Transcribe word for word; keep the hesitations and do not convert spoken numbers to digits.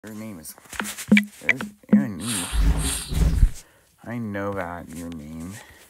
Your name is. There's your name. I know that your name